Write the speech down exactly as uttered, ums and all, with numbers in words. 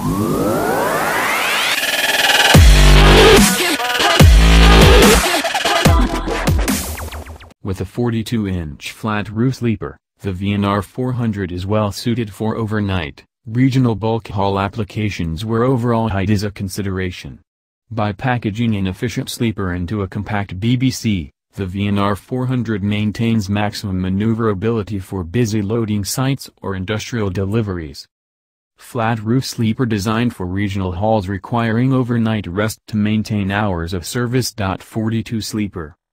With a forty-two inch flat roof sleeper, the V N R four hundred is well suited for overnight, regional bulk haul applications where overall height is a consideration. By packaging an efficient sleeper into a compact B B C, the V N R four hundred maintains maximum maneuverability for busy loading sites or industrial deliveries. Flat roof sleeper designed for regional hauls requiring overnight rest to maintain hours of service. forty-two sleeper